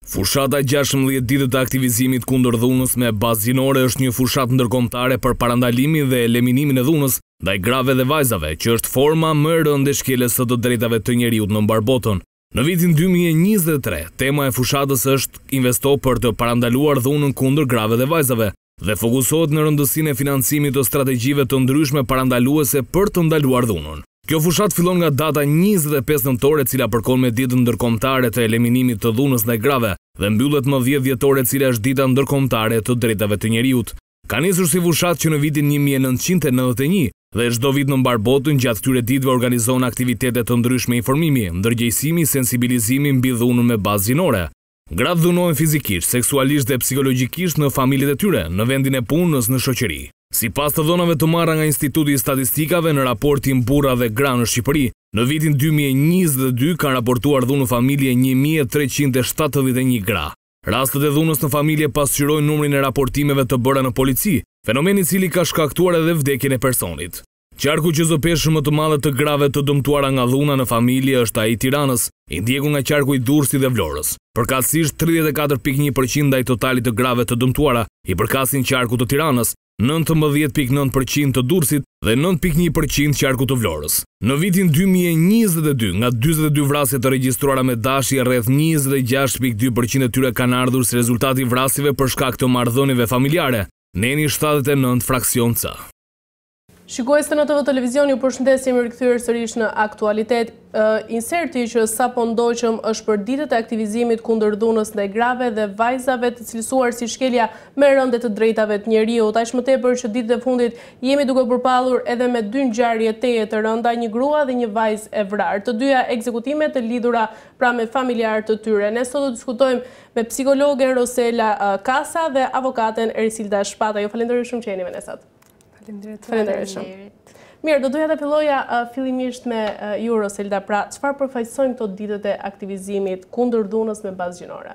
Fushata 16 ditët e aktivizimit kundër dhunës me bazë gjinore është një fushatë ndërkombëtare për parandalimin dhe eliminimin e dhunës ndaj grave dhe vajzave, që është forma më e rëndë e shkeljes së të drejtave të njeriut në mbar botën. Në vitin 2023, tema e fushatës është investo për të parandaluar dhunën kundër grave dhe vajzave dhe fokusohet në rëndësinë e financimit të strategjive të ndryshme parandaluese për të ndaluar dhunën. Kjo fushat fillon nga data 25 nëntore, e cila përkon me ditën ndërkombëtare të eliminimit të dhunës ndaj grave, dhe mbyllet më 10 dhjetore, e cila është dita ndërkombëtare të drejtave të njeriut. Ka nisur si fushat që në vitin 1991 dhe çdo vit në mbar botën gjatë këtyre ditëve organizon aktivitete të ndryshme informimi, ndërgjegjësimi, sensibilizimi mbi dhunën me bazë gjinore. Gratë dhunohen fizikisht, seksualisht dhe psikologjikisht në familjet e tyre, në vendin e punës, në shoqëri. Sipas të dhënave të marra nga Instituti i Statistikave në raportin Burra dhe Gra në Shqipëri, në vitin 2022 kanë raportuar dhunë në familje 1371 gra. Rastet e dhunës në familje pasqyrojnë numrin e raportimeve të bëra në polici, fenomeni i cili ka shkaktuar edhe vdekjen e personit. Qarku që zëpeshë më të madhe të grave të dëmtuara nga dhuna në familje është ai i Tiranës, i ndjekur nga qarku i Durrësit dhe Vlorës. Përkatësisht 34.1% ndaj totalit të grave të dëmtuara i përkasin qarkut të Tiranës, 19.9% të Durrësit dhe 9.1% qarkut të Vlorës. Në vitin 2022, nga 42 vrasje të regjistruara me dashje, rreth 26.2% e tyre kanë ardhur si rezultati vrasjeve për shkak të marrëdhënieve familjare. Neni 79 fraksion C. Shikues të në TV Televizion, ju përshëndesim, rikthyer sërish në aktualitet. Inserti që sapo ndoqëm është për ditët e aktivizimit kundër dhunës ndaj grave dhe vajzave, të cilësuar si shkelja më e rëndë të drejtave të njeriut. Aq më tepër që ditët e fundit jemi duke përpallur edhe me dy ngjarje teje të rënda, një grua dhe një vajzë e vrarë, të dyja ekzekutime të lidhura pra me familjarë të tyre. Ne sot do të diskutojmë me psikologen Rosela Kasa dhe avokaten Erisilda Shpata. Ju falenderoj shumë që jeni me ne sot. Falenderoj shumë. Mirë, do doja të filloja fillimisht me ju, Roselda. Pra, çfarë përfaqësojnë këto ditët e aktivizimit kundër dhunës me bazë gjinore?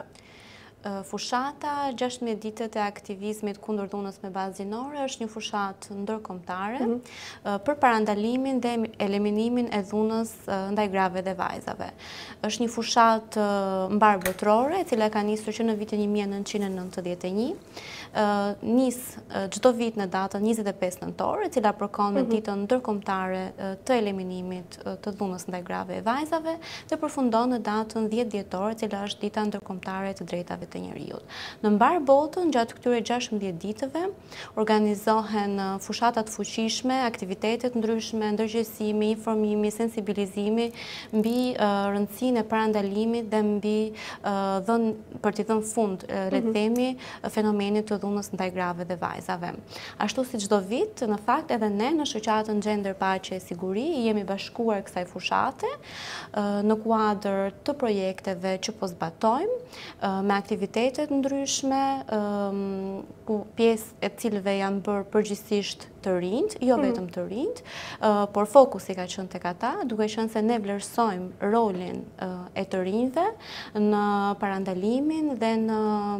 Fushata 16 ditët e aktivizmit kundër dhunës me bazë gjinore është një fushatë ndërkombëtare për parandalimin dhe eliminimin e dhunës ndaj grave dhe vajzave. Është një fushatë mbar botërore, e cila ka nisur që në vitin 1991. Nis çdo vit në datën 25 nëntor, e cila përkon me ditën ndërkombëtare të eliminimit të dhunës ndaj grave e vajzave, dhe përfundon në datën 10 dhjetor, e cila është dita ndërkombëtare të drejtave të njeriut. Në mbar botën, gjatë këtyre 16 ditëve, organizohen fushatat fuqishme, aktivitetet ndryshme, ndërgjegjësimi, informimi, sensibilizimi mbi rëndësinë e parandalimit dhe mbi për t'i dhënë fund, le të themi, fenomenit të dhunës ndaj grave dhe vajzave. Ashtu si çdo vit, në fakt edhe ne në shoqatën Gender Paqe e Siguri jemi bashkuar kësaj fushate në kuadër të projekteve që po zbatojmë me aktivitetet ndryshme, pjesë e cilëve janë bërë përgjithsisht të rinjt, jo vetëm të rinjt, por fokusi ka qenë tek ata, duke qenë se ne vlerësojmë rolin e të rinjve në parandalimin dhe në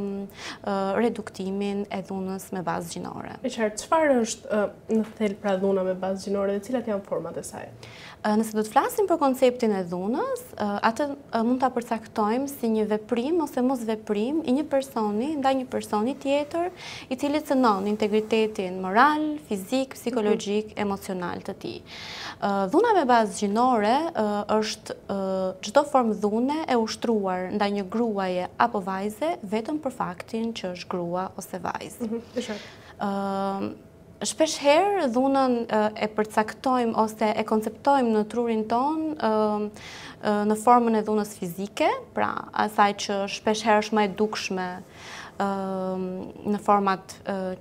reduktimin e dhunës me bazë gjinore. E qartë, çfarë është në thelb pra dhuna me bazë gjinore dhe cilat janë format e saj? Nëse do të flasim për konceptin e dhunës, atë mund ta përcaktojmë si një veprim ose mos veprim i një personi ndaj një personi tjetër, i cili cënon integritetin moral, fizik, psikologjik, emocional të tij. Dhuna me bazë gjinore është çdo formë dhune e ushtruar ndaj një gruaje apo vajze vetëm për faktin që është grua ose vajzë. Shpesh herë dhunën e përcaktojmë ose e konceptojmë në trurin ton në formën e dhunës fizike, pra asaj që shpesh herë është më e dukshme në format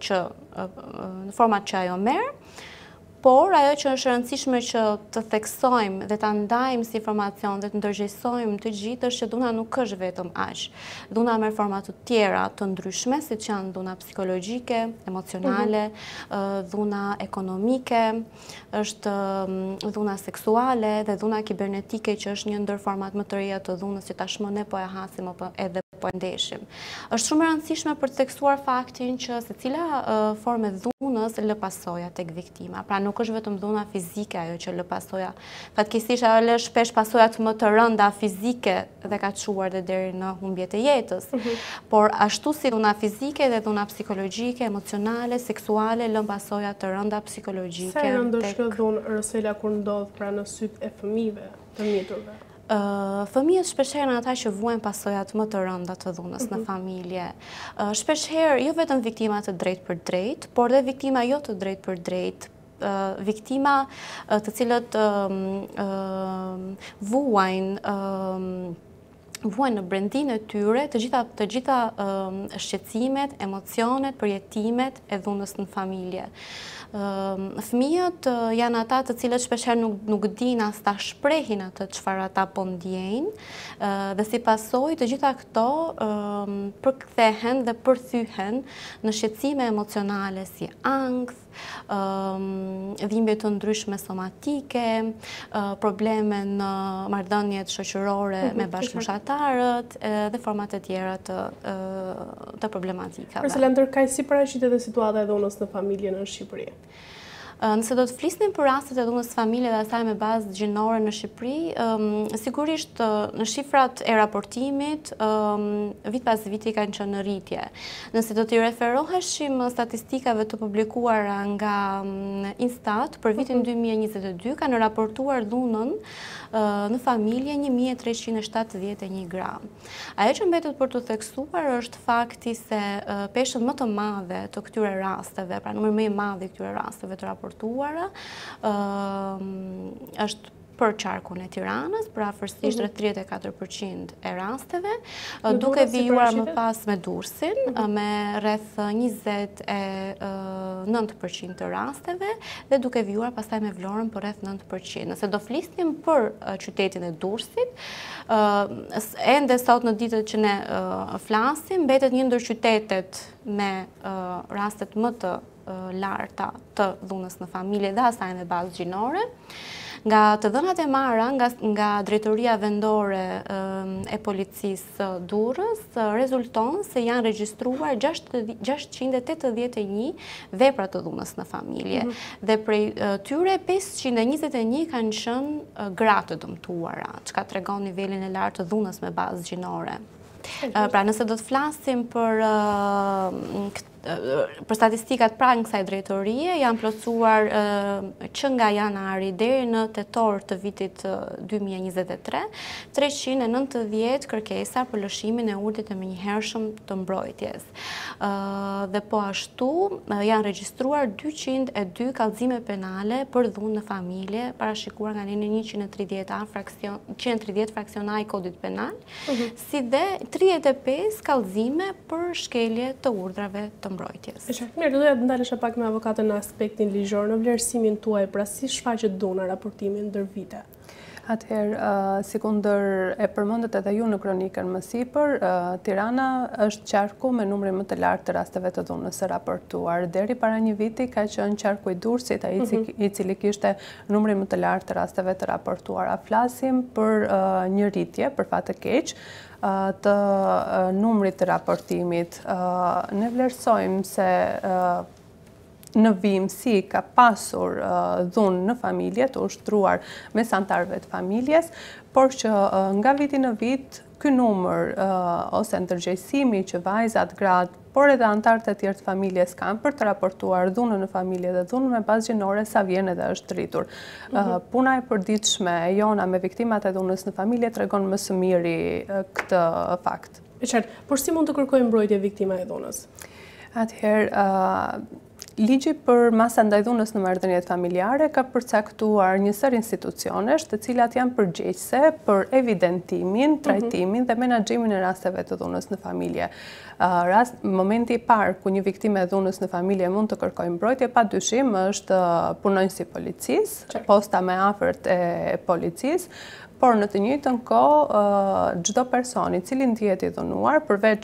që ajo merr. Por ajo që është rëndësishme që të theksojmë dhe ta ndajmë si informacion dhe të ndërgjegjësojmë të gjithë është që dhuna nuk është vetëm aq. Dhuna merr forma të tjera të ndryshme, siç janë dhuna psikologjike, emocionale, dhuna ekonomike, është dhuna seksuale dhe dhuna kibernetike, që është një ndër format më të reja të dhunës që tashmë ne po e hasim edhe po e ndeshim. Është shumë e rëndësishme për të theksuar faktin që secila formë e dhunës lë pasoja tek viktima. Pra nuk është vetëm dhuna fizike ajo që lë pasoja. Fatkeqësisht ajo lë shpesh pasojat më të rënda fizike dhe ka çuar deri në humbjet e jetës. Por ashtu si dhuna fizike dhe dhuna psikologjike, emocionale, seksuale lën pasoja të rënda psikologjike. Sa rëndë është kjo dhunë Rosela kur ndodh pra në sytë e fëmijëve, të mjeturve? Fëmijët shpeshherë ata që vuajnë pasojat më të rënda të dhunës në familje. Shpeshherë jo vetëm viktima të drejtë për drejtë, por dhe viktima jo të drejtë për drejtë. Viktima të cilët vuajnë në brendin e tyre të gjitha shqetësimet, emocionet, përjetimet e dhunës në familje. Fëmijët janë ata të cilët shpeshherë nuk dinë as ta shprehin atë çfarë ata po ndjejnë dhe si pasojë të gjitha këto përkthehen dhe përthyhen në shqetësime emocionale si ankth, dhimbje të ndryshme somatike, probleme në marrëdhëniet shoqërore me bashkëmoshatarët dhe format e tjera të problematikave. Rosela, ndërkaq si paraqitet edhe situata e dhunës në familje në Shqipëri? Nëse do të flisnim për rastet e dhunës familje dhe asaj me bazë gjinore në Shqipëri, sigurisht në shifrat e raportimit, vit pas viti kanë qenë në rritje. Nëse do t'i referoheshim statistikave të publikuara nga Instat për vitin 2022, kanë raportuar dhunën në familje 1371 gra. Ajo që mbetet për të theksuar është fakti se peshën më të madhe të këtyre rasteve, pra numri më i madh i këtyre rasteve të raportuara, është për qarkun e Tiranës, për afërsisht rreth 34% e rasteve, duke vijuar më pas me Durrësin, me rreth 29% të rasteve, dhe duke vijuar pastaj me Vlorën për rreth 9%. Nëse do flisnim për qytetin e Durrësit, ende sot në ditët që ne flasim, mbetet një ndër qytetet me rastet më të larta të dhunës në familje dhe asaj me bazë gjinore. Nga të dhënat e marra nga Drejtoria Vendore e Policisë Durrës, rezulton se janë regjistruar 681 vepra të dhunës në familje. Dhe prej tyre 521 kanë qenë gra të dëmtuara, çka tregon nivelin e lartë të dhunës me bazë gjinore. Pra nëse do të flasim për statistikat pranë kësaj drejtorie, janë plotësuar që nga janari deri në tetor të vitit 2023, 390 kërkesa për lëshimin e urdhit të menjëhershëm të mbrojtjes. Dhe po ashtu janë regjistruar 202 kallëzime penale për dhunë në familje, parashikuar nga linë 130 fraksiona i kodit penal, si dhe 35 kallëzime për shkelje të urdhrave të mbrojtjes. Mirë, doja të ndalesha pak me avokatën në aspektin ligjor, në vlerësimin tuaj, pra si shfaqet dhuna raportimin ndër vite? Atëherë, sikundër e përmendet edhe ju në kronikën më sipër, Tirana është qarku me numrin më të lartë të rasteve të dhunës së raportuar. Deri para një viti ka qenë qarku i Durrësit, i cili kishte numrin më të lartë të rasteve të raportuara. Flasim për një rritje, për fat të keq, të numrit të raportimit. Ne vlerësojmë se në vimësi ka pasur dhunë në familje të ushtruar mes antarëve të familjes, por që nga viti në vit ky numër ose ndërgjegjësimi që vajzat, gratë, por edhe antarët e tjerë të familjes kanë për të raportuar dhunën në familje dhe dhunën me bazë gjinore sa vjen edhe është rritur. Puna e përditshme e jona me viktimat e dhunës në familje tregon më së miri këtë fakt. E qartë, por si mund të kërkojë mbrojtje viktima e dhunës? Atëherë, ligji për masa ndaj dhunës në marrëdhëniet familjare ka përcaktuar një sër institucionesh të cilat janë përgjegjëse për evidentimin, trajtimin dhe menaxhimin e rasteve të dhunës në familje. Momenti i parë ku një viktime e dhunës në familje mund të kërkojë mbrojtje padyshim është punonjësi i policisë, posta më afërt e policisë, por në të njëjtën kohë çdo person i cili ndihet i dhunuar përveç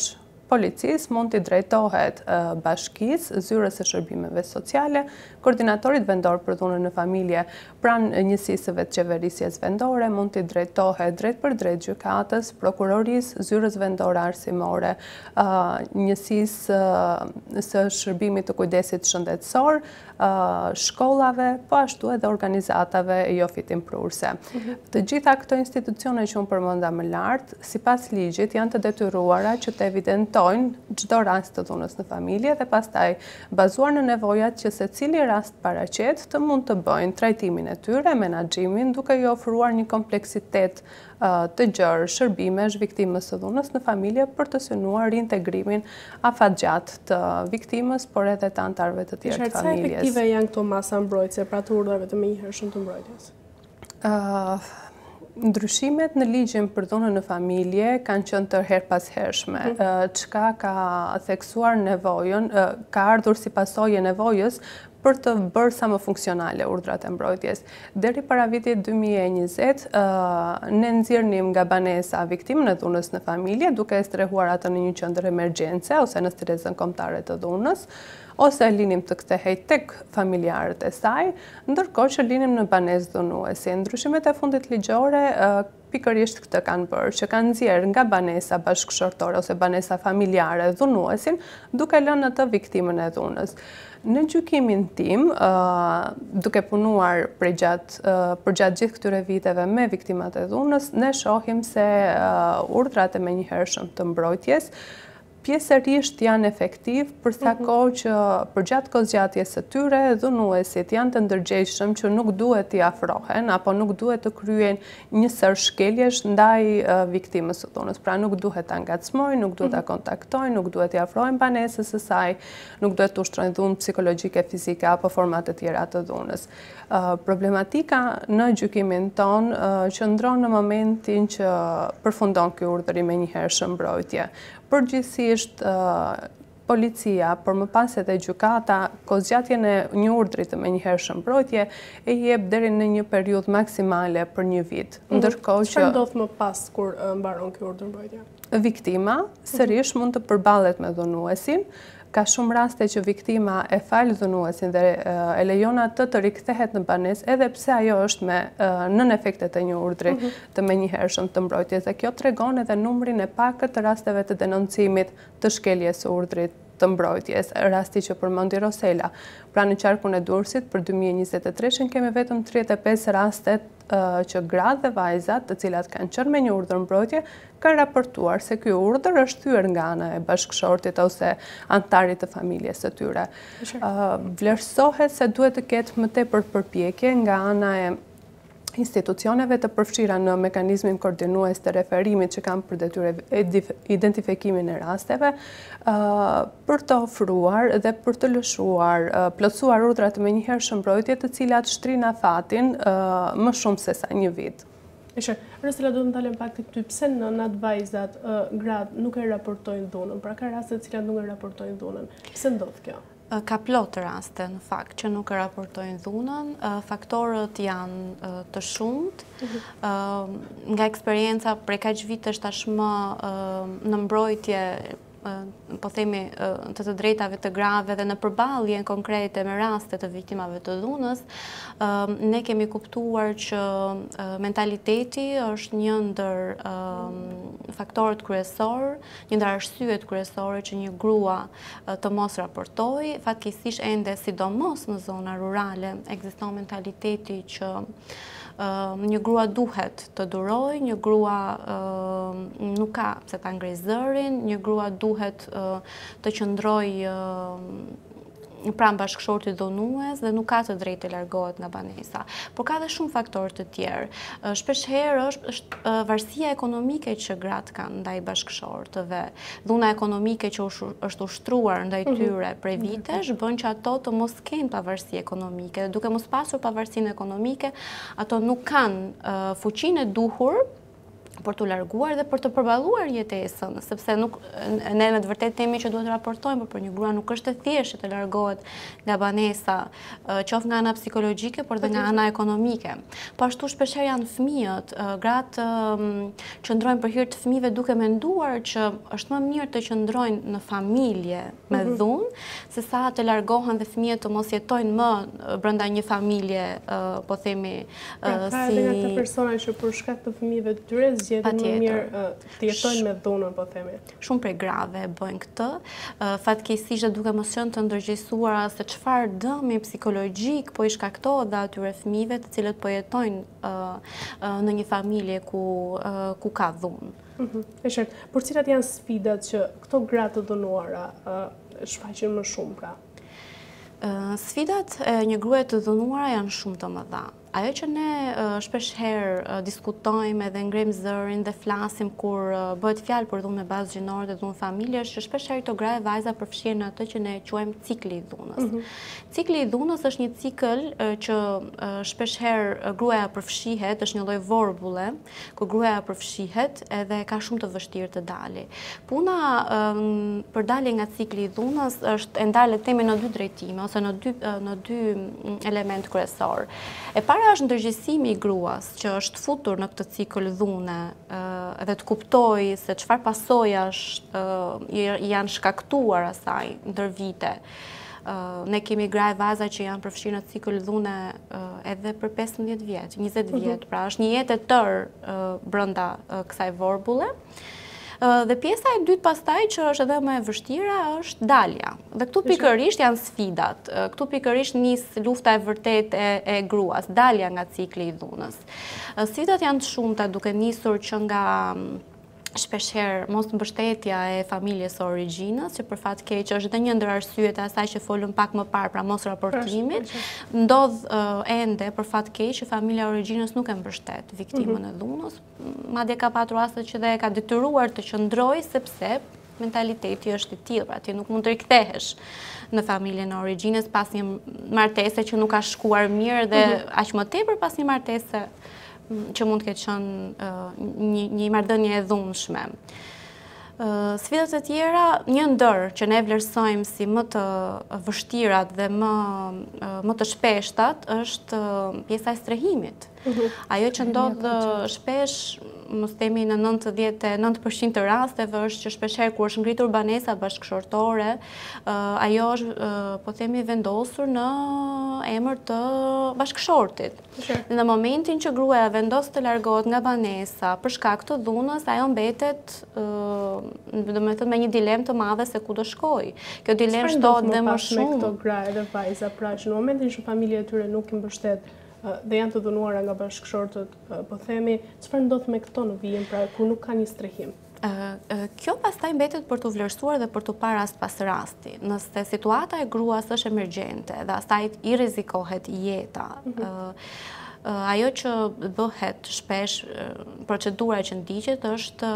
policisë mund t'i drejtohet bashkisë, zyrës së shërbimeve sociale, koordinatorit vendor për dhunën në familje, pranë njësisë së vetëqeverisjes vendore, mund t'i drejtohet drejt për drejt gjykatës, prokurorisë, zyrës vendore arsimore, njësisë së shërbimit të kujdesit shëndetësor, shkollave, po ashtu edhe organizatave jo fitimprurse. Të gjitha këto institucione që unë përmenda më lartë, sipas ligjit janë të detyruara që të evidentojnë çdo rast të dhunës në familje dhe pastaj bazuar në nevojat që secili rast paraqet të mund të bëjnë trajtimin e tyre, menaxhimin, duke i ofruar një kompleksitet të gjerë shërbimesh viktimës së dhunës në familje për të synuar reintegrimin afatgjatë të viktimës, por edhe të antarëve të tjerë të familjes. Sa efektive janë këto masa mbrojtëse pra të urdhrave të menjëhershëm të mbrojtjes? Ndryshimet në ligjin për dhunën në familje kanë qenë të herpashershme, çka ka theksuar nevojën, ka ardhur si pasojë nevojës për të bërë sa më funksionale urdhrat e mbrojtjes. Deri para vitit 2020, ne nxjerrnim nga banesa viktimën e dhunës në familje, duke e strehuar atë në një qendër emergjence ose në stresën kombëtare të dhunës, ose linim të kthehej tek familjarët e saj, ndërkohë që linim në banesë dhunuesi. Ndryshimet e fundit ligjore pikërisht këtë kanë bërë, që kanë nxjerrë nga banesa bashkëshortore ose banesa familjare dhunuesin, duke lënë atë viktimën e dhunës. Në gjykimin tim, duke punuar për gjatë gjithë këtyre viteve me viktimat e dhunës, ne shohim se urdhrat e menjëhershëm të mbrojtjes pjesërisht janë efektiv për sa kohë që përgjatë kozgjatjes së tyre dhunuesit janë të ndërgjegjshëm që nuk duhet t'i afrohen apo nuk duhet të kryejnë një sër shkeljesh ndaj viktimës së dhunës. Pra nuk duhet ta ngacmojnë, nuk duhet ta kontaktojnë, nuk duhet t'i afrohen banesës së saj, nuk duhet të ushtrojnë dhunë psikologjike, fizike apo forma të tjera të dhunës. Problematika në gjykimin ton qëndron në momentin që përfundon ky urdhër i menjëhershëm mbrojtje. Përgjithsisht policia, por më pas edhe gjykata, kozgjatjen e një urdhri të menjëhershëm mbrojtje e jep deri në një periudhë maksimale për një vit. Ndërkohë që çfarë ndodh më pas kur mbaron ky urdhër mbrojtje? Viktima sërish mund të përballet me dhunuesin. Ka shumë raste që viktima e fal dhunuesin dhe e lejon atë të rikthehet në banesë edhe pse ajo është me nën efektet e një urdhri të menjëhershëm të mbrojtjes. Dhe kjo tregon edhe numrin e pakët të rasteve të denoncimit të shkeljes së urdhrit të mbrojtjes, rasti që përmendi Rosela. Pra në qarkun e Durrësit për 2023 kemi vetëm 35 raste që gratë dhe vajzat të cilat kanë qenë me një urdhër mbrojtje kanë raportuar se ky urdhër është thyer nga ana e bashkëshortit ose antarit të familjes së tyre. Vlerësohet se duhet të ketë më tepër përpjekje nga ana e institucioneve të përfshira në mekanizmin koordinues të referimit që kanë për detyrë identifikimin e rasteve për të ofruar dhe për të lëshuar, plotësuar urdhrat e menjëhershëm mbrojtje të cilat shtrin afatin më shumë se sa një vit. Rosela, do të ndalem pak tek ty, pse nënat vajzat, gratë nuk e raportojnë dhunën? Pra ka raste të cilat nuk e raportojnë dhunën. Pse ndodh kjo? Ka plot raste në fakt që nuk e raportojnë dhunën, faktorët janë të shumtë. Nga eksperienca prej kaq vitesh tashmë në mbrojtje, po themi të drejtave të grave dhe në përballjen konkrete me raste të viktimave të dhunës, ne kemi kuptuar që mentaliteti është një ndër faktorët kryesor, një ndër arsyet kryesore që një grua të mos raportojë. Fatkeqësisht ende sidomos në zona rurale ekziston mentaliteti që një grua duhet të durojë, një grua nuk ka pse ta ngrej zërin, një grua duhet të qëndrojë pranë bashkëshortit dhunues dhe nuk ka të drejtë të largohet nga banesa. Por ka dhe shumë faktorë të tjerë. Shpeshherë është varësia ekonomike që gratë kanë ndaj bashkëshortëve. Dhuna ekonomike që është ushtruar ndaj tyre prej vitesh bën që ato të mos kenë pavarësi ekonomike. Dhe duke mos pasur pavarësinë ekonomike, ato nuk kanë fuqinë e duhur për të larguar dhe për të përballuar jetesën, sepse nuk ne me të vërtetë themi që duhet të raportojmë, por për një grua nuk është e thjeshtë të largohet nga banesa, qoftë nga ana psikologjike, por dhe nga ana ekonomike. Po ashtu shpeshherë janë fëmijët, gratë qëndrojnë për hir të fëmijëve duke menduar që është më mirë të qëndrojnë në familje me dhunë, sesa të largohen dhe fëmijët të mos jetojnë më brenda një familje, po themi Ka edhe nga të persona që për shkak të fëmijëve të tyre zgjedhin më mirë të jetojnë me dhunën, po themi. Shumë prej grave bëjnë këtë, fatkeqësisht duke mos qenë të ndërgjegjësuara se çfarë dëmi psikologjik po i shkaktohet dhe atyre fëmijëve të cilët po jetojnë në një familje ku ka dhunë. E qartë, por cilat janë sfidat që këto gra të dhunuara shfaqin më shumë pra? Sfidat e një gruaje të dhunuara janë shumë të mëdha. Ajo që ne shpesh herë diskutojmë edhe ngrem zërin dhe flasim kur bëhet fjalë për dhunë me bazë gjinore dhe dhunë familje, është që shpesh herë këto gra e vajza përfshihen në atë që ne quajmë cikli i dhunës. Cikli i dhunës është një cikël që shpesh herë gruaja përfshihet, është një lloj vorbulle, ku gruaja përfshihet edhe ka shumë të vështirë të dalë. Puna për dalje nga cikli i dhunës është e ndalet themi në dy drejtime ose në dy element kryesor. E para është ndërgjegjësimi i gruas që është futur në këtë cikël dhune dhe të kuptojë se çfarë pasojash janë shkaktuar asaj ndër vite. Ne kemi gra e vajza që janë përfshirë në cikël dhune edhe për 15 vjet, 20 vjet, pra është një jetë e tërë brenda kësaj vorbulle. Dhe pjesa e dytë pastaj që është edhe më e vështira është dalja. Dhe këtu pikërisht janë sfidat. Këtu pikërisht nis lufta e vërtetë e gruas, dalja nga cikli i dhunës. Sfidat janë të shumta duke nisur që nga shpeshherë mos mbështetja e familjes së origjinës, që për fat keq është edhe një ndër arsyet e asaj që folëm pak më parë, pra mos raportimit. Ndodh ende për fat keq që familja e origjinës nuk e mbështet viktimën e dhunës, madje ka patur raste që dhe e ka detyruar të qëndrojë sepse mentaliteti është i tillë, pra ti nuk mund të rikthehesh në familjen e origjinës pas një martese që nuk ka shkuar mirë dhe aq më tepër pas një martese që mund të ketë qenë një marrëdhënie e dhunshme. Sfidat e tjera, një ndër që ne vlerësojmë si më të vështirat dhe më të shpeshtat është pjesa e strehimit. Ajo që ndodh shpesh, mos themi në 99% të rasteve, është që shpeshherë kur është ngritur banesa bashkëshortore, ajo është, po themi, vendosur në emër të bashkëshortit. Në momentin që gruaja vendos të largohet nga banesa për shkak të dhunës, ajo mbetet, domethënë, me një dilemë të madhe se ku do shkojë. Kjo dilemë shtohet dhe më shumë. Këto gra edhe vajza, pra që në momentin që familja e tyre nuk i mbështet dhe janë të dhunuara nga bashkëshortët, po themi, çfarë ndodh me këto në vijim, pra kur nuk ka një strehim? Kjo pastaj mbetet për të vlerësuar dhe për të parë rast pas rasti. Nëse situata e gruas është emergjente dhe asaj i rrezikohet jeta, ajo që bëhet shpesh, procedura që ndiqet është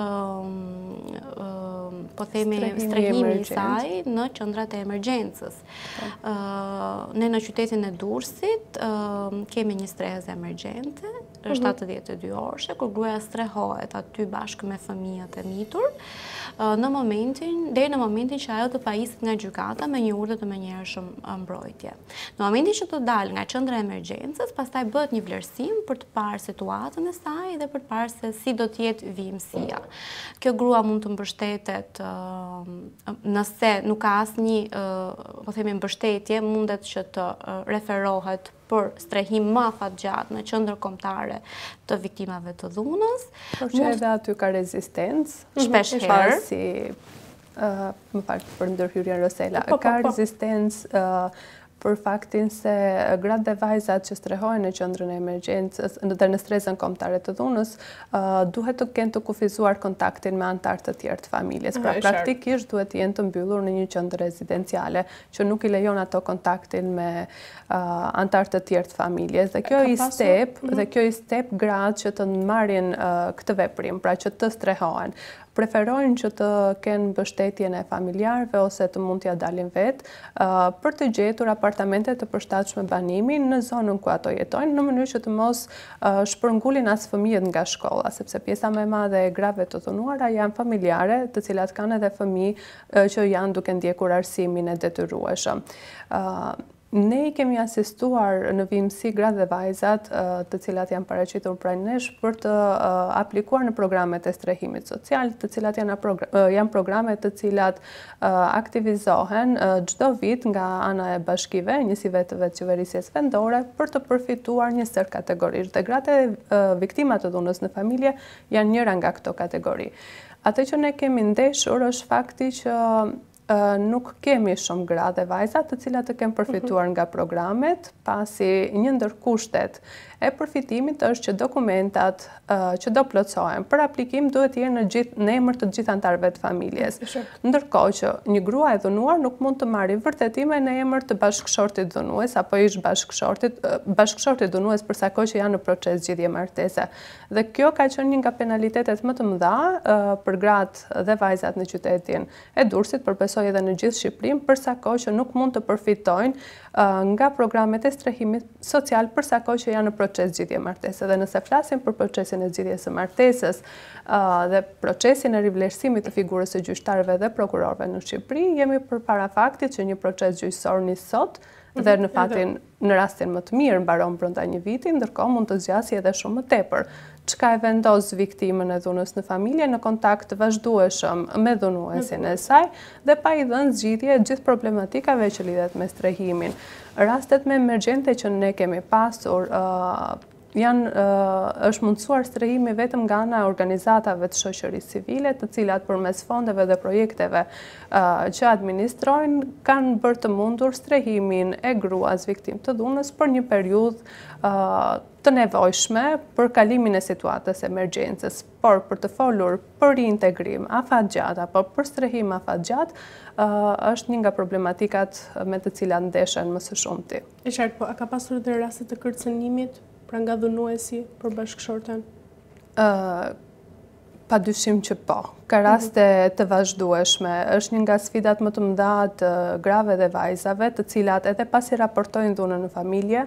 po themi strehimi i saj në qendrat e emergjencës. Ne në qytetin e Durrësit kemi një strehës emergjente, është 72 orëshe, kur gruaja strehohet aty bashkë me fëmijët e mitur, deri në momentin që ajo të pajiset nga gjykata me një urdhër të menjëhershëm mbrojtje. Në momentin që të dalë nga qendra e emergjencës, pastaj bëhet një vlerësim për të parë situatën e saj dhe për të parë se si do të jetë vijimësia. Kjo grua mund të mbështetet nëse nuk ka asnjë, po themi, mbështetje, mundet që të referohet për strehim më afatgjatë në qendër kombëtare të viktimave të dhunës. Por që edhe aty ka rezistencë. Shpesh herë. Më falë për ndërhyrjen Rosela. Ka rezistencë për faktin se gratë dhe vajzat që strehohen në qendrën e emergjencës dhe në stresën kombëtare të dhunës duhet të kenë të kufizuar kontaktin me anëtarë të tjerë të familjes. Pra praktikisht duhet të jenë të mbyllur në një qendër rezidenciale që nuk i lejon ato kontaktin me anëtarë të tjerë të familjes. Dhe kjo i step gratë që të marrin këtë veprim, pra që të strehohen. preferojnë që të kenë mbështetjen e familjarëve ose të mund t'ja dalin vetë për të gjetur apartamente të përshtatshme banimin në zonën ku ato jetojnë, në mënyrë që të mos shpërngulin as fëmijët nga shkolla, sepse pjesa më e madhe e grave të dhunuara janë familjare, të cilat kanë edhe fëmijë që janë duke ndjekur arsimin e detyrueshëm. Ne i kemi asistuar në vimësi gratë dhe vajzat të cilat janë paraqitur prej nesh për të aplikuar në programet e strehimit social, të cilat janë programet të cilat aktivizohen çdo vit nga ana e bashkive, njësive të vetë qeverisjes vendore për të përfituar një sër kategorish. Dhe gratë e viktimat të dhunës në familje janë njëra nga këto kategori. Atë që ne kemi ndeshur është fakti që nuk kemi shumë gra dhe vajza të cilat të kemë përfituar nga programet, pasi një ndër kushtet e përfitimit është që dokumentat që do plotësohen për aplikim duhet jenë në emër të gjithë anëtarëve të familjes. Ndërkohë që një grua e dhunuar nuk mund të marrë vërtetime në emër të bashkëshortit dhunues apo ish bashkëshortit dhunues për sa kohë që janë në proces zgjidhje martese. Dhe kjo ka qenë një nga penalitetet më të mëdha për gratë dhe vajzat në qytetin e Durrësit, por besoj edhe në gjithë Shqipërinë, për sa kohë që nuk mund të përfitojnë nga programet e strehimit social për sa kohë që janë në proces zgjidhje martese. Dhe nëse flasim për procesin e zgjidhjes së martesës dhe procesin e rivlerësimit të figurës së gjyqtarëve dhe prokurorëve në Shqipëri, jemi përpara faktit që një proces gjyqësor nis sot dhe në rastin më të mirë mbaron brenda një viti, ndërkohë mund të zgjasë edhe shumë më tepër. Çka e vendos viktimën e dhunës në familje në kontakt vazhdueshëm me dhunuesin e saj dhe pa i dhënë zgjidhje gjithë problematikave që lidhet me strehimin. Rastet me emergjente që ne kemi pasur është mundësuar strehimi vetëm nga ana e organizatave të shoqërisë civile, të cilat përmes fondeve dhe projekteve që administrojnë kanë bërë të mundur strehimin e gruas viktim të dhunës për një periudhë të nevojshme për kalimin e situatës emergjencës, por për të folur për reintegrim afatgjatë apo për strehim afatgjatë është një nga problematikat me të cilat ndeshen më së shumti. E qartë, po a ka pasur edhe raste të kërcënimit pra nga dhunuesi për bashkëshorten? Padyshim që po. Ka raste të vazhdueshme. Është një nga sfidat më të mëdha të grave dhe vajzave, të cilat edhe pasi raportojnë dhunën në familje,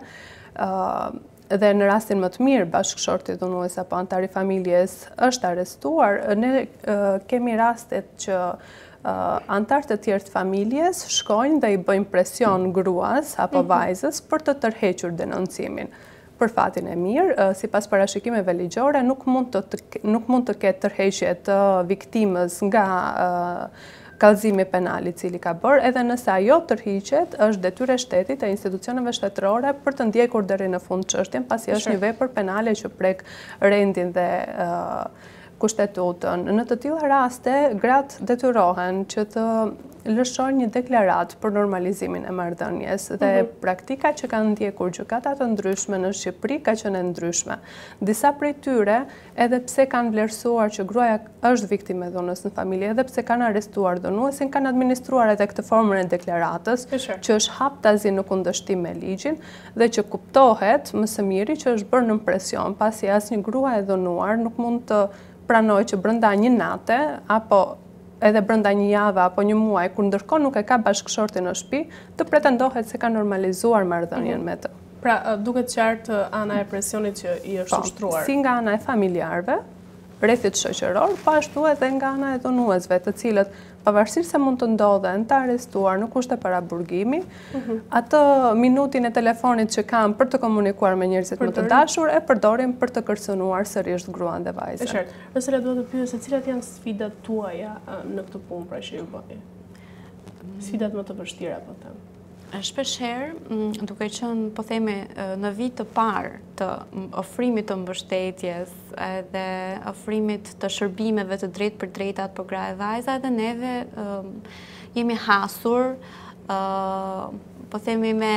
dhe në rastin më të mirë bashkëshorti dhunues apo antari familjes është arrestuar, ne kemi rastet që antarë të tjerë të familjes shkojnë dhe i bëjnë presion gruas apo vajzës për të tërhequr denoncimin. Për fatin e mirë, sipas parashikimeve ligjore, nuk mund të ketë tërheqje të viktimës nga kallëzimi penal i cili ka bërë, edhe nëse ajo tërhiqet, është detyrë e shtetit e institucioneve shtetërore për të ndjekur deri në fund çështjen, pasi është një vepër penale që prek rendin dhe kushtetutën. Në të tilla raste, gratë detyrohen që të lëshojnë një deklarat për normalizimin e marrëdhënies dhe praktika që kanë ndjekur gjykata të ndryshme në Shqipëri ka qenë ndryshme. Disa prej tyre, edhe pse kanë vlerësuar që gruaja është viktimë e dhunës në familje, edhe pse kanë arrestuar dhunuesin, kanë administruar edhe këtë formën e deklaratës, që është haptazi në kundërshtim me ligjin dhe që kuptohet më së miri që është bërë në presion, pasi asnjë grua e dhunuar nuk mund të pranojë që brenda një nate apo edhe brenda një jave apo një muaj, kur ndërkohë nuk e ka bashkëshortin në shtëpi, të pretendohet se ka normalizuar marrëdhënien me të. Pra, duket qartë ana e presionit që i është ushtruar. Si nga ana e familjarëve, rrethit shoqëror, po ashtu edhe nga ana e dhunuesve, të cilët pavarësisht se mund të ndodhen të arrestuar në kushte paraburgimi, atë minutin e telefonit që kanë për të komunikuar me njerëzit më të dashur e përdorin për të kërcënuar sërish gruan dhe vajzën. E qartë. Ursula, duhet të pyes se cilat janë sfidat tuaja në këtë punë pra që ju bëni? Sfidat më të vështira, po them. Shpeshherë, duke qenë, po themi, në vit të parë të ofrimit të mbështetjes edhe ofrimit të shërbimeve të drejtë për drejtat për gra e vajza, edhe neve jemi hasur, po themi me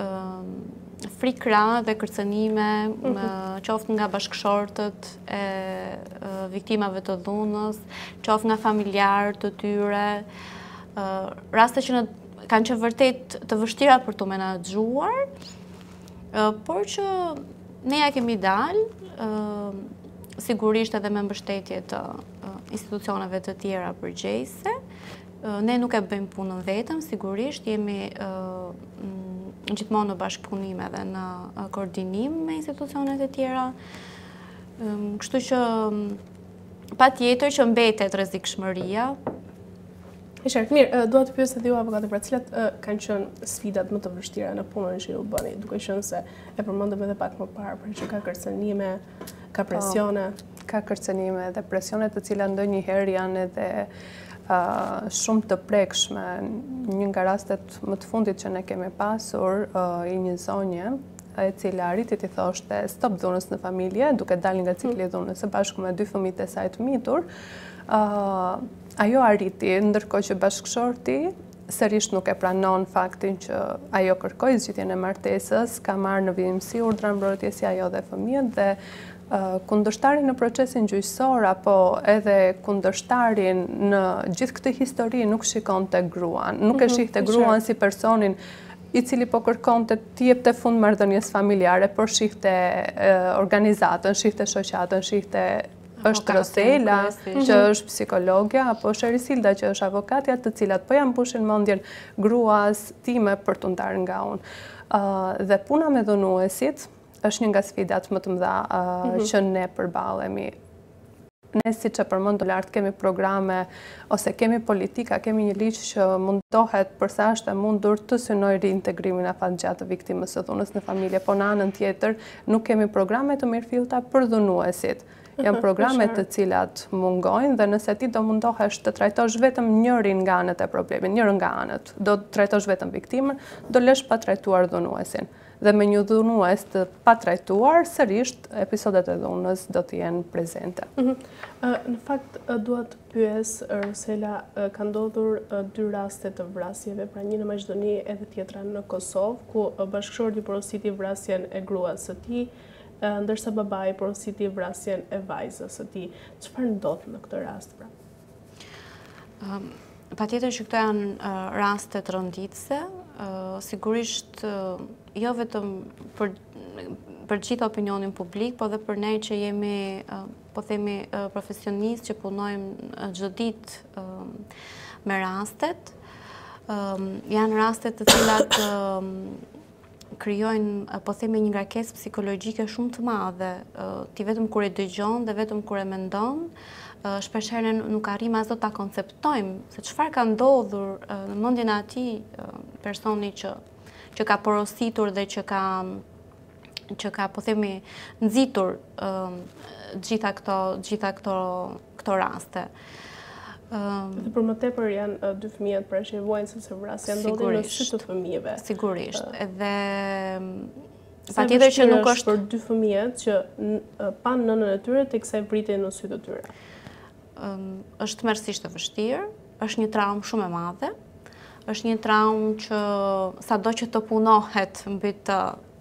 frikra dhe kërcënime, qoftë nga bashkëshortët e viktimave të dhunës, qoftë nga familjarët të tyre, raste që kanë që vërtet të vështira për të menaxhuar, por që ne ja kemi dalë, sigurisht edhe me mbështetje të institucioneve të tjera përgjegjëse. Ne nuk e bëjmë punën vetëm, sigurisht jemi gjithmonë në bashkëpunim edhe në koordinim me institucionet e tjera. Kështu që patjetër që mbetet rrezikshmëria. Mirë, dua të pyes edhe ju avokatë, pra cilat kanë qenë sfidat më të vështira në punën që ju bëni, duke qenë se e përmendëm edhe pak më parë, për që ka kërcënime, ka presione. Ka kërcënime dhe presione të cilat ndonjëherë janë edhe shumë të prekshme. Një nga rastet më të fundit që ne kemi pasur i një zonje e cila arriti t'i thoshte stop dhunës në familje, duke dalë nga cikli i dhunës së bashku me 2 fëmijët e saj të mitur. Ajo arriti, ndërkohë që bashkëshorti sërish nuk e pranon faktin që ajo kërkoi zgjidhjen e martesës, ka marrë në vjedhimsi urdhra mbrojtjes si ajo dhe fëmijët dhe kundërshtarin në procesin gjyqësor apo edhe kundërshtarin në gjithë këtë histori nuk shikonte gruan, nuk e shihte gruan si personin i cili po kërkonte të jepte fund marrëdhënies familjare, por shihte organizatën, shihte shoqatën, shihte është Rosela, që është psikologja, apo Sherisilda, që është avokatja, të cilat po janë mbushin mendjen gruas time për të ndarë nga unë. Dhe puna me dhunuesit është një nga sfidat më të mëdha që ne përballemi. Ne, siç e përmend lart, kemi programe ose kemi politika, kemi një ligj që mundohet përsa është e mundur të synojë reintegrimin afatgjatë të viktimës së dhunës në familje, por në anën tjetër nuk kemi programe të mirëfillta për dhunuesit. Janë programe të cilat mungojnë dhe nëse ti do mundohesh të trajtosh vetëm njërin nga anët e problemit, njërën nga anët, do të trajtosh vetëm viktimën, do lësh pa trajtuar dhunuesin. Dhe me një dhunues të pa trajtuar, sërisht episodet e dhunës do të jenë prezente. Në fakt, dua të pyes, Rosela, ka ndodhur 2 raste të vrasjeve, pra një në Maqedoni edhe tjetra në Kosovë, ku bashkëshorti porositi vrasjen e gruas së tij, ndërsa babai porositi vrasjen e vajzës së tij. Çfarë ndodh në këtë rast, pra? Patjetër që këto janë raste të rënditëse, sigurisht jo vetëm për gjithë opinionin publik, po dhe për ne që jemi, po themi, profesionistë që punojmë çdo ditë me rastet. Janë rastet të cilat krijojnë, po themi, një ngarkesë psikologjike shumë të madhe. Ti vetëm kur e dëgjon dhe vetëm kur e mendon, shpeshherë nuk arrim as do ta konceptojmë se çfarë ka ndodhur në mendjen e atij personi që ka porositur dhe që ka po themi nxitur gjitha këto raste. Dhe për më tepër janë 2 fëmijët pra që vuajnë sepse vrasja ndodhi në sy të fëmijëve. Sigurisht. Edhe patjetër që nuk është për 2 fëmijët që pan nënën e tyre tek sa vritej në sy të tyre. Është tmerrsisht e vështirë, është një traumë shumë e madhe, është një traumë që sado që të punohet mbi të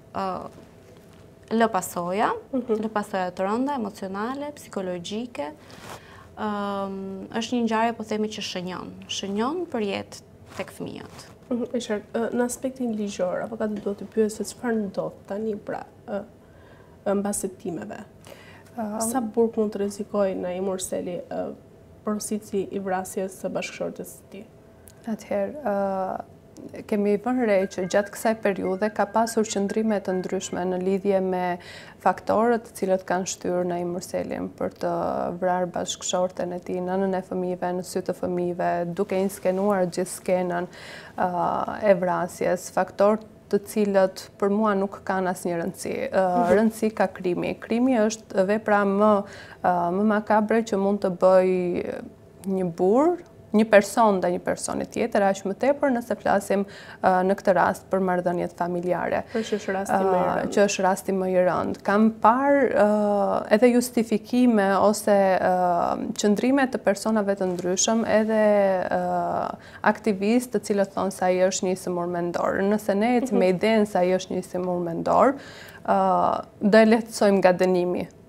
lë pasoja të rënda, emocionale, psikologjike. Është një ngjarje, po themi, që shënjon për jetë tek fëmijët. Në aspektin ligjor, avokati do të pyes se çfarë ndodh tani pra mbas hetimeve. Sa burg mund të rrezikojë Naim Urseli, porositësi i vrasjes së bashkëshortes së tij? Atëherë, kemi vënë re që gjatë kësaj periudhe ka pasur qëndrime të ndryshme në lidhje me faktorët të cilët kanë shtyrë Naim Urselin për të vrarë bashkëshorten e tij, nënën e fëmijëve, në sy të fëmijëve, duke inskenuar gjithë skenën e vrasjes, faktorë të cilët për mua nuk kanë asnjë rëndësi. Rëndësi ka krimi. Krimi është vepra më makabre që mund të bëjë një burr, një person dhe një personi tjetër, aq më tepër nëse flasim në këtë rast për marrëdhëniet familjare. Që është rasti më i rëndë. Që është rasti më i rëndë. Kam parë edhe justifikime ose qëndrime të personave të ndryshëm, edhe aktivistë të cilët thonë se ai është një ismur mendor. Nëse ne ecim me idenë se ai është një ismur mendor, do e lehtësojmë nga dënimi.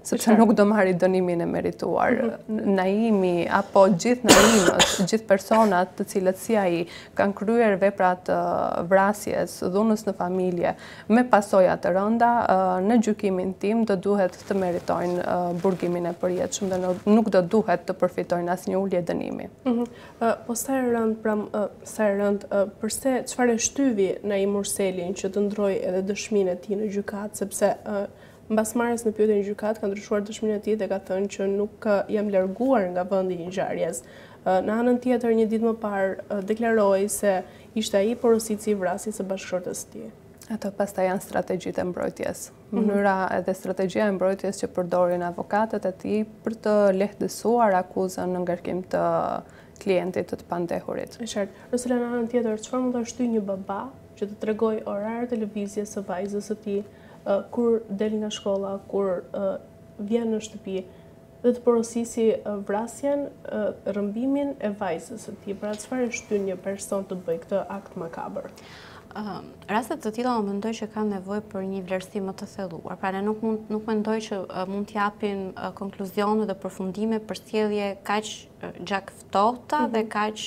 sepse nuk do marri dënimin e merituar. Naimi apo gjithë naimët, gjithë personat të cilët si ai kanë kryer veprat vrasjes, dhunës në familje me pasoja të rënda, në gjykimin tim do duhet të meritojnë burgimin e përjetshëm dhe nuk do duhet të përfitojnë asnjë ulje dënimi. Po sa e rënd, përse çfarë shtyvi Naim Murselin që të ndroi edhe dëshminë e tij në gjykat, sepse mbasmarrës në pyetjen e gjykat ka ndryshuar dëshminë e tij dhe ka thënë që nuk jam larguar nga vendi i ngjarjes. Në anën tjetër, një ditë më parë deklaroi se ishte ai porosici i vrasjes së bashkëshortës së tij. Ato pastaj janë strategjitë e mbrojtjes. Mënyra edhe strategjia e mbrojtjes që përdorin avokatët e tij për të lehtësuar akuzën në ngarkim të klientit të pandehurit. E qartë. Nëse në anën tjetër, çfarë mund ta shtyjë një baba që të tregoj orar televizjes së vajzës së tij kur del nga shkolla, kur vjen në shtëpi dhe të porosisi vrasjen, rrëmbimin e vajzës së tij. Pra çfarë shtyn një person të bëjë këtë akt makabër? Rastet të tilla unë mendoj që kanë nevojë për një vlerësim më të thelluar. Pra ne nuk mendoj që mund t'japin konkluzione dhe përfundime për sjellje kaq gjakftota dhe kaq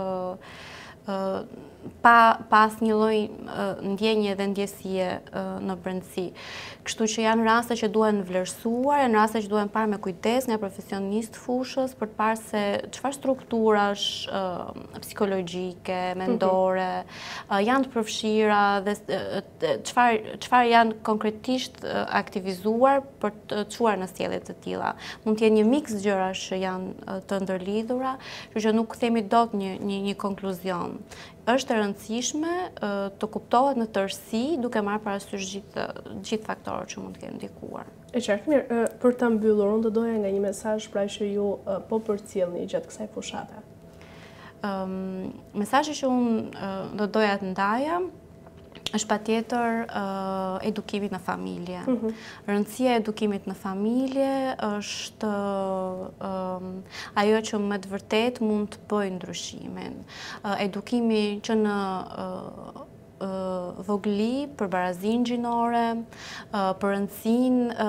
pa asnjë lloj ndjenje dhe ndjesie në brendësi. Kështu që janë raste që duhen vlerësuar, janë raste që duhen parë me kujdes nga profesionistë fushës për të parë se çfarë strukturash psikologjike, mendore janë të përfshira dhe çfarë janë konkretisht aktivizuar për të çuar në sjellje të tilla. Mund të jenë një miks gjërash që janë të ndërlidhura, kështu që nuk themi dot një konkluzion. Është e rëndësishme të kuptohet në tërësi duke marrë parasysh gjithë faktorët që mund të kenë ndikuar. E qartë, mirë, për ta mbyllur, unë do doja nga një mesazh pra që ju po përcjellni gjatë kësaj fushate. Mesazhi që unë do doja të ndaja është patjetër edukimi në familje. Rëndësia e edukimit në familje është ajo që me të vërtet mund të bëjë ndryshimin. Edukimi që në vogli për barazinë gjinore, për rëndësinë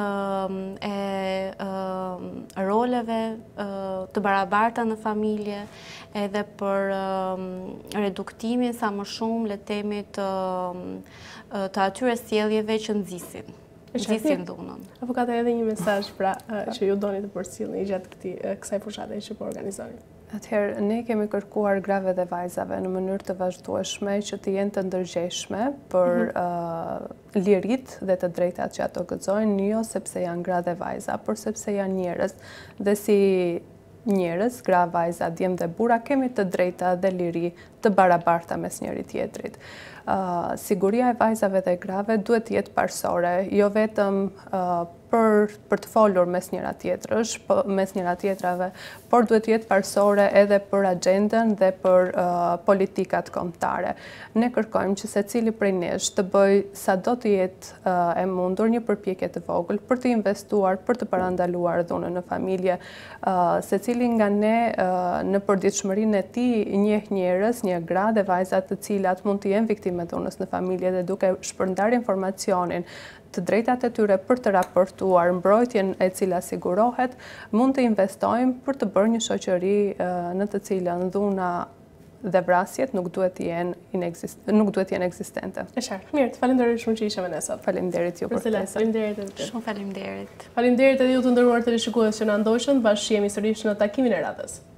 e roleve të barabarta në familje, edhe për reduktimin sa më shumë le të themi të atyre sjelljeve që nxisin dhunën. Avokate, edhe një mesazh pra që ju doni të përcjellni gjatë kësaj fushate që po organizoni. Atëherë, ne kemi kërkuar grave dhe vajzave në mënyrë të vazhdueshme që të jenë të ndërgjegjshme për lirit dhe të drejtat që ato gëzojnë, jo sepse janë gra dhe vajza, por sepse janë njerëz. Dhe si njerëz, gra, vajza, djem dhe burra, kemi të drejta dhe liri të barabarta mes njëri tjetrit. Siguria e vajzave dhe grave duhet të jetë parsore, jo vetëm për të folur mes njëra tjetrave, por duhet të jetë parsore edhe për agendën dhe për politikat kombëtare. Ne kërkojmë që secili prej nesh të bëjë sado të jetë e mundur një përpjekje të vogël për të investuar, për të parandaluar dhunën në familje. Secili nga ne në përditshmërinë e tij njeh njerëz, një gra dhe vajza të cilat mund të jenë viktime dhunës në familje dhe duke shpërndar informacionin të drejtat e tyre për të raportuar mbrojtjen e cila sigurohet, mund të investojmë për të bërë një shoqëri në të cilën dhuna dhe vrasjet nuk duhet të jenë ekzistente. E qartë. Mirë, të falenderoj shumë që ishe me ne sot. Faleminderit ju për ftesën. Faleminderit edhe ty. Shumë faleminderit. Faleminderit edhe ju të nderuar televizionistë që na ndoqën, bashkë jemi sërish në takimin e radhës.